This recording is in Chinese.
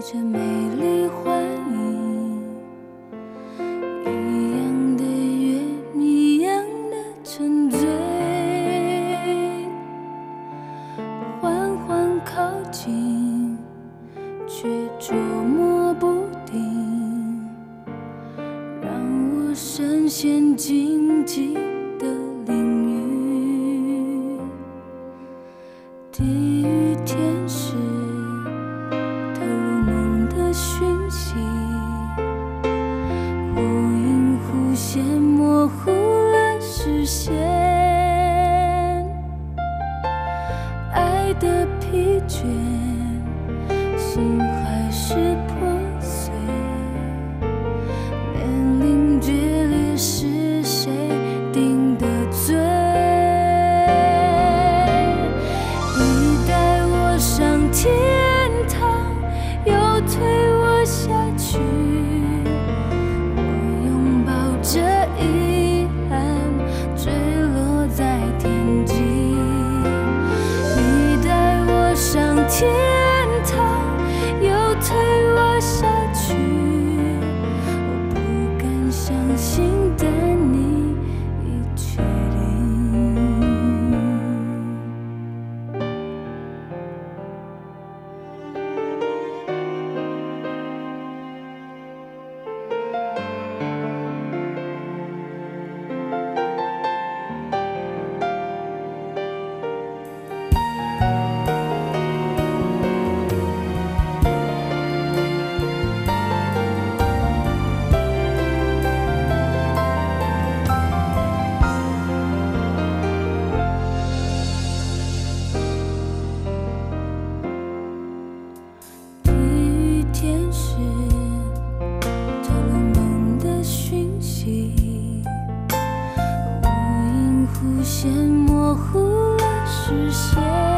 着美丽幻影，一样的月，一样的沉醉，缓缓靠近，却捉摸不定，让我深陷荆棘的领域。地狱天使投入梦的讯息，忽隐忽现，模糊了视线。爱的疲倦，心还是破碎。年龄决裂，是谁定的罪？你带我上天堂，又推我下去。我拥抱着遗憾，坠落在天际。你带我上天堂，又推我下去。我不敢相信，但你已确定。地狱天使透露梦的讯息，忽隐忽现，模糊了视线。